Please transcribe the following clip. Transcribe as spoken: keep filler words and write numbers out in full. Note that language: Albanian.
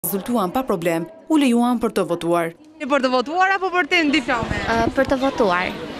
Rezultuan pa problem, u lejuan për të votuar. Për të votuar apo për të diplome? Për të votuar.